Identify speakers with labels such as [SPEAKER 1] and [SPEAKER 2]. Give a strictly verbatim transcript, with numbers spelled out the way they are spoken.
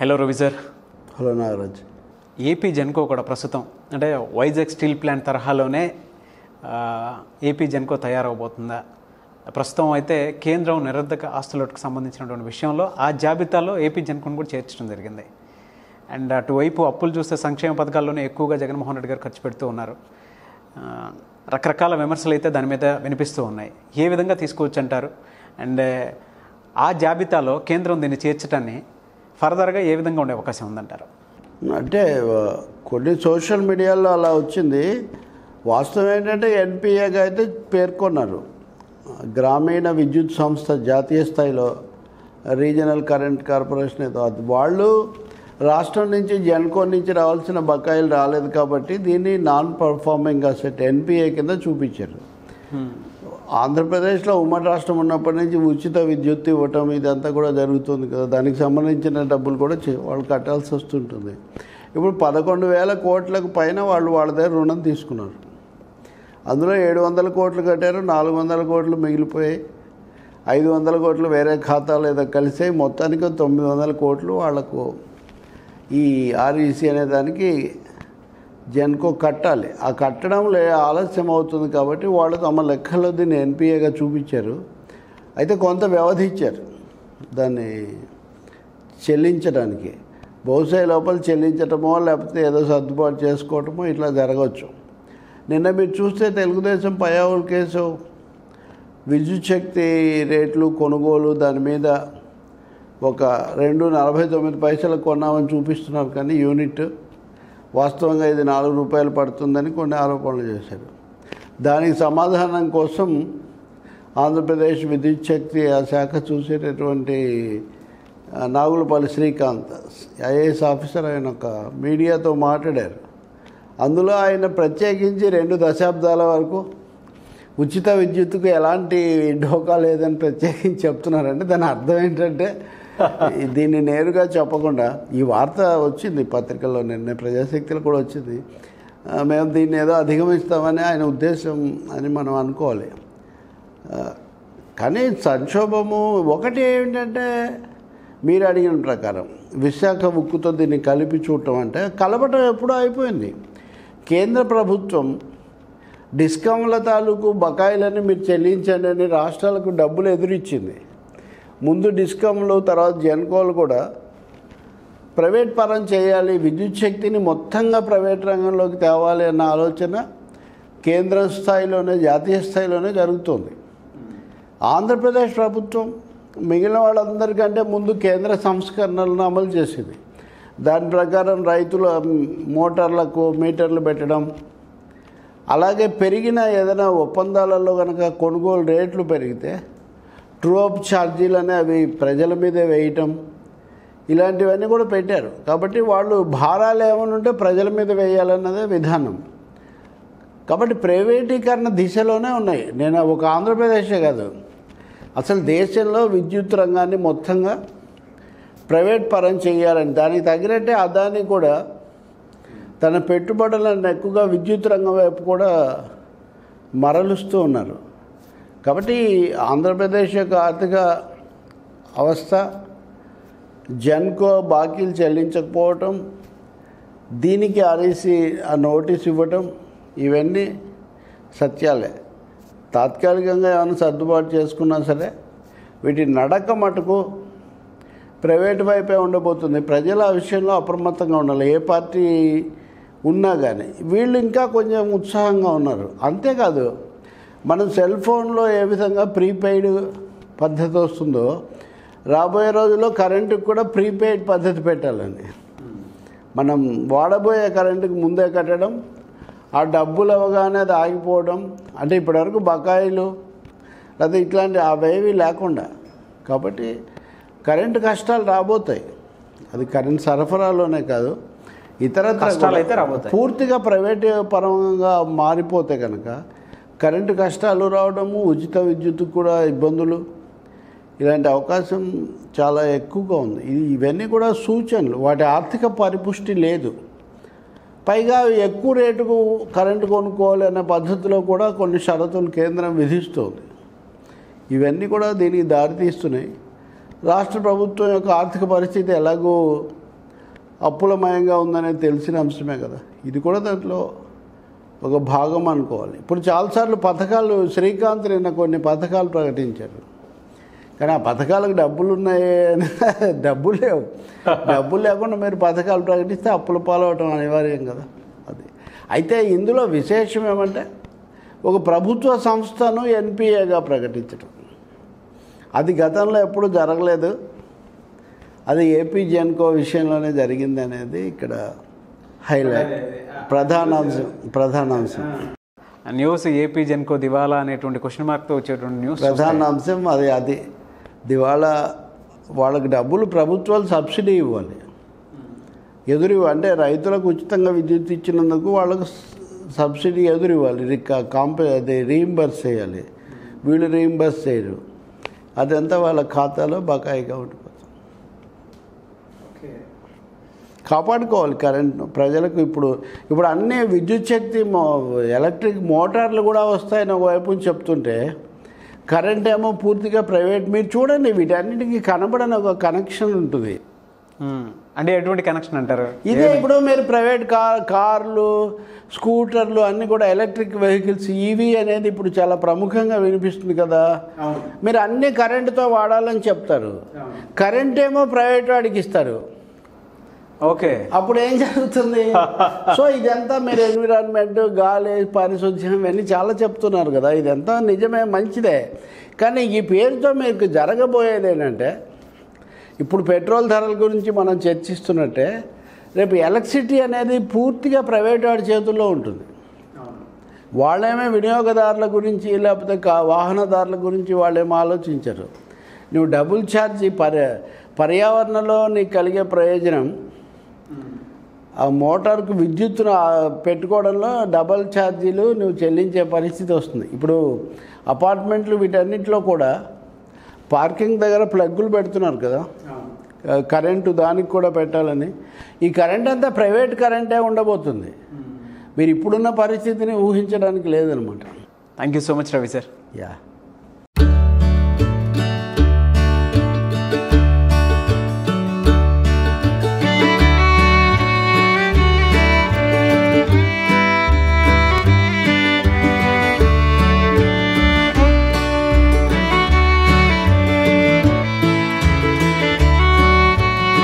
[SPEAKER 1] Hello Ravi sir.
[SPEAKER 2] Hello Nagaraj.
[SPEAKER 1] AP Genco కూడా ప్రస్తుతం అంటే వైజాగ్ స్టీల్ ప్లాంట్ తరహాలోనే ఏపీ జెన్కో తయారవబోతుందా? ప్రస్తుతం అయితే కేంద్రం నిరర్ధక ఆస్తులకు సంబంధించినటువంటి విషయంలో ఆ జాబితాలో ఏపీ జెన్కోను కూడా చేర్చడం జరిగింది. అండ్ అటువైపు అప్పులు చూస్తే సంక్షేమ పథకాల్లోనే ఎక్కువగా జగన్మోహన్ రెడ్డి గారు ఖర్చు పెడుతూ ఉన్నారు. రకరకాల విమర్శలు అయితే దాని మీద వినిపిస్తూ ఉన్నాయి. ఏ విధంగా తీసుకోవచ్చు అంటారు? అండ్ ఆ జాబితాలో కేంద్రం దీన్ని చేర్చడాన్ని ఫర్దర్గా ఏ విధంగా ఉండే అవకాశం ఉందంటారు?
[SPEAKER 2] అంటే కొన్ని సోషల్ మీడియాలో అలా వచ్చింది. వాస్తవం ఏంటంటే ఎన్పిఏగా అయితే పేర్కొన్నారు. గ్రామీణ విద్యుత్ సంస్థ జాతీయ స్థాయిలో రీజనల్ కరెంట్ కార్పొరేషన్ ఏదో అది వాళ్ళు రాష్ట్రం నుంచి జెన్కో నుంచి రావాల్సిన బకాయిలు రాలేదు కాబట్టి దీన్ని నాన్ పర్ఫార్మింగ్ అసెట్ ఎన్పిఏ కింద చూపించారు. ఆంధ్రప్రదేశ్లో ఉమ్మడి రాష్ట్రం ఉన్నప్పటి నుంచి ఉచిత విద్యుత్ ఇవ్వటం ఇదంతా కూడా జరుగుతుంది కదా, దానికి సంబంధించిన డబ్బులు కూడా వాళ్ళు కట్టాల్సి వస్తుంటుంది. ఇప్పుడు పదకొండు వేల కోట్లకు పైన వాళ్ళు వాళ్ళ దగ్గర రుణం తీసుకున్నారు. అందులో ఏడు వందల కోట్లు కట్టారు, నాలుగు వందల కోట్లు మిగిలిపోయాయి, ఐదు వందల కోట్లు వేరే ఖాతాలు ఏదో కలిసి మొత్తానికి తొమ్మిది వందల కోట్లు వాళ్లకు ఈ ఆర్ఈసీ అనే దానికి జెన్కో కట్టాలి. ఆ కట్టడం లే ఆలస్యం అవుతుంది కాబట్టి వాళ్ళు తమ లెక్కల్లో దీన్ని ఎన్పిఏగా చూపించారు. అయితే కొంత వ్యవధి ఇచ్చారు దాన్ని చెల్లించడానికి. బహుశా లోపల చెల్లించటమో లేకపోతే ఏదో సర్దుబాటు చేసుకోవటమో ఇట్లా జరగవచ్చు. నిన్న మీరు చూస్తే తెలుగుదేశం పయ్యావుల కేసు విద్యుత్ శక్తి రేట్లు కొనుగోలు దాని మీద ఒక రెండు నలభై తొమ్మిది పైసలకు కొన్నామని చూపిస్తున్నారు, కానీ యూనిట్ వాస్తవంగా ఇది నాలుగు రూపాయలు పడుతుందని కొన్ని ఆరోపణలు చేశారు. దానికి సమాధానం కోసం ఆంధ్రప్రదేశ్ విద్యుత్ శక్తి ఆ శాఖ చూసేటటువంటి నాగులపల్లి శ్రీకాంత్ ఐఏఎస్ ఆఫీసర్ ఆయన ఒక మీడియాతో మాట్లాడారు. అందులో ఆయన ప్రత్యేకించి రెండు దశాబ్దాల వరకు ఉచిత విద్యుత్తుకు ఎలాంటి ఢోకా లేదని ప్రత్యేకించి చెప్తున్నారంటే దాని అర్థం ఏంటంటే దీన్ని నేరుగా చెప్పకుండా ఈ వార్త వచ్చింది పత్రికల్లో, నిన్న ప్రజాశక్తిలో కూడా వచ్చింది. మేము దీన్ని ఏదో అధిగమిస్తామని ఆయన ఉద్దేశం అని మనం అనుకోవాలి. కానీ సంక్షోభము ఒకటి ఏమిటంటే మీరు అడిగిన ప్రకారం విశాఖ ఉక్కుతో దీన్ని కలిపి చూడటం అంటే కలపటం ఎప్పుడూ అయిపోయింది. కేంద్ర ప్రభుత్వం డిస్కమ్ల తాలూకు బకాయిలని మీరు చెల్లించండి అని రాష్ట్రాలకు డబ్బులు ఎదురిచ్చింది. ముందు డిస్కమ్లు తర్వాత జెన్కోలు కూడా ప్రైవేట్ పరం చేయాలి, విద్యుత్ శక్తిని మొత్తంగా ప్రైవేట్ రంగంలోకి తేవాలి అన్న ఆలోచన కేంద్ర స్థాయిలోనే జాతీయ స్థాయిలోనే జరుగుతుంది. ఆంధ్రప్రదేశ్ ప్రభుత్వం మిగిలిన వాళ్ళందరికంటే ముందు కేంద్ర సంస్కరణలను అమలు చేసింది. దాని ప్రకారం రైతుల మోటార్లకు మీటర్లు పెట్టడం, అలాగే పెరిగిన ఏదైనా ఒప్పందాలలో కనుక కొనుగోలు రేట్లు పెరిగితే ట్రూఅప్ ఛార్జీలని అవి ప్రజల మీదే వేయటం, ఇలాంటివన్నీ కూడా పెట్టారు. కాబట్టి వాళ్ళు భారాలు ఏమైనా ఉంటే ప్రజల మీద వేయాలన్నదే విధానం. కాబట్టి ప్రైవేటీకరణ దిశలోనే ఉన్నాయి. నేను ఒక ఆంధ్రప్రదేశే కాదు, అసలు దేశంలో విద్యుత్ రంగాన్ని మొత్తంగా ప్రైవేట్ పరం చేయాలని దానికి తగినట్టే అదాని కూడా తన పెట్టుబడులను ఎక్కువగా విద్యుత్ రంగం వైపు కూడా మరలుస్తూ ఉన్నారు. కాబట్టి ఆంధ్రప్రదేశ్ యొక్క ఆర్థిక అవస్థ, జెన్కో బాకీలు చెల్లించకపోవటం, దీనికి ఆర్ఈసీ ఆ నోటీస్ ఇవ్వటం, ఇవన్నీ సత్యాలే. తాత్కాలికంగా ఏమైనా సర్దుబాటు చేసుకున్నా సరే వీటి నడక మటుకు ప్రైవేట్ వైపే ఉండబోతుంది. ప్రజలు ఆ విషయంలో అప్రమత్తంగా ఉండాలి, ఏ పార్టీ ఉన్నా కానీ. వీళ్ళు ఇంకా కొంచెం ఉత్సాహంగా ఉన్నారు. అంతేకాదు, మనం సెల్ ఫోన్లో ఏ విధంగా ప్రీపెయిడ్ పద్ధతి వస్తుందో రాబోయే రోజుల్లో కరెంటుకు కూడా ప్రీపెయిడ్ పద్ధతి పెట్టాలని. మనం వాడబోయే కరెంటుకు ముందే కట్టడం, ఆ డబ్బులు అవగానే అది ఆగిపోవడం, అంటే ఇప్పటివరకు బకాయిలు లేదా ఇట్లాంటి అవేవి లేకుండా. కాబట్టి కరెంటు కష్టాలు రాబోతాయి. అది కరెంట్ సరఫరాలోనే కాదు, ఇతర
[SPEAKER 1] కష్టాలు అయితే రాబోతాయి.
[SPEAKER 2] పూర్తిగా ప్రైవేట్ పరంగా మారిపోతే కనుక కరెంటు కష్టాలు రావడము, ఉచిత విద్యుత్కు కూడా ఇబ్బందులు, ఇలాంటి అవకాశం చాలా ఎక్కువగా ఉంది. ఇవన్నీ కూడా సూచనలు, వాటి ఆర్థిక పరిపుష్టి లేదు. పైగా ఎక్కువ రేటుకు కరెంటు కొనుక్కోవాలి అనే పద్ధతిలో కూడా కొన్ని షరతులు కేంద్రం విధిస్తుంది. ఇవన్నీ కూడా దీనికి దారితీస్తున్నాయి. రాష్ట్ర ప్రభుత్వం యొక్క ఆర్థిక పరిస్థితి ఎలాగో అప్పులమయంగా ఉందనేది తెలిసిన అంశమే కదా. ఇది కూడా దాంట్లో ఒక భాగం అనుకోవాలి. ఇప్పుడు చాలాసార్లు పథకాలు శ్రీకాంత్ నిన్న కొన్ని పథకాలు ప్రకటించారు, కానీ ఆ పథకాలకు డబ్బులు ఉన్నాయి, డబ్బులు లేవు. డబ్బులు లేకుండా మీరు పథకాలు ప్రకటిస్తే అప్పుల పాలవటం అనివార్యం కదా. అది అయితే ఇందులో విశేషం ఏమంటే ఒక ప్రభుత్వ సంస్థను ఎన్పిఏగా ప్రకటించడం, అది గతంలో ఎప్పుడు జరగలేదు. అది ఏపీ జెన్కో విషయంలోనే జరిగింది అనేది ఇక్కడ హైలైట్, ప్రధానాంశం ప్రధానాంశం
[SPEAKER 1] న్యూస్. ఏపీ జెన్కో దివాలా అనేటువంటి క్వశ్చన్ మార్క్తో వచ్చేటువంటి న్యూస్
[SPEAKER 2] ప్రధానాంశం అది. అది దివాళా, వాళ్ళకి డబ్బులు ప్రభుత్వాలు సబ్సిడీ ఇవ్వాలి, ఎదురు అంటే రైతులకు ఉచితంగా విద్యుత్ ఇచ్చినందుకు వాళ్ళకు సబ్సిడీ ఎదురు ఇవ్వాలి, రికా కాంపే అది రీయింబర్స్ చేయాలి. వీళ్ళు రీయింబర్స్ చేయరు, అదంతా వాళ్ళ ఖాతాలో బకాయిగా ఉండిపోతుంది. కాపాడుకోవాలి కరెంట్ను ప్రజలకు. ఇప్పుడు ఇప్పుడు అన్నీ విద్యుత్ శక్తి ఎలక్ట్రిక్ మోటార్లు కూడా వస్తాయని ఒకవైపు చెప్తుంటే కరెంట్ ఏమో పూర్తిగా ప్రైవేట్. మీరు చూడండి వీటన్నిటికీ కనబడని ఒక కనెక్షన్ ఉంటుంది.
[SPEAKER 1] అంటే ఎటువంటి కనెక్షన్ అంటారు?
[SPEAKER 2] ఇదే ఇప్పుడు మీరు ప్రైవేట్ కార్ కార్లు స్కూటర్లు అన్నీ కూడా ఎలక్ట్రిక్ వెహికల్స్, ఈవీ అనేది ఇప్పుడు చాలా ప్రముఖంగా వినిపిస్తుంది కదా. మీరు అన్నీ కరెంటుతో వాడాలని చెప్తారు, కరెంట్ ఏమో ప్రైవేట్ వాడికి ఇస్తారు.
[SPEAKER 1] ఓకే,
[SPEAKER 2] అప్పుడు ఏం జరుగుతుంది? సో ఇదంతా మీరు ఎన్విరాన్మెంట్, గాలి పారిశుద్ధ్యం ఇవన్నీ చాలా చెప్తున్నారు కదా, ఇదంతా నిజమే, మంచిదే. కానీ ఈ పేరుతో మీకు జరగబోయేది ఏంటంటే, ఇప్పుడు పెట్రోల్ ధరల గురించి మనం చర్చిస్తున్నట్టే రేపు ఎలక్ట్రిసిటీ అనేది పూర్తిగా ప్రైవేట్ వాడి చేతుల్లో ఉంటుంది. వాళ్ళేమే వినియోగదారుల గురించి లేకపోతే వాహనదారుల గురించి వాళ్ళేమో ఆలోచించరు. నువ్వు డబుల్ ఛార్జీ పర్య పర్యావరణంలో నీకు కలిగే ప్రయోజనం ఆ మోటార్కు విద్యుత్తును పెట్టుకోవడంలో డబల్ ఛార్జీలు నువ్వు చెల్లించే పరిస్థితి వస్తుంది. ఇప్పుడు అపార్ట్మెంట్లు వీటన్నిటిలో కూడా పార్కింగ్ దగ్గర ప్లగ్గులు పెడుతున్నారు కదా, కరెంటు దానికి కూడా పెట్టాలని. ఈ కరెంట్ అంతా ప్రైవేట్ కరెంటే ఉండబోతుంది. మీరు ఇప్పుడున్న పరిస్థితిని ఊహించడానికి లేదనమాట.
[SPEAKER 1] Thank you so much Ravi sir.
[SPEAKER 2] Yeah.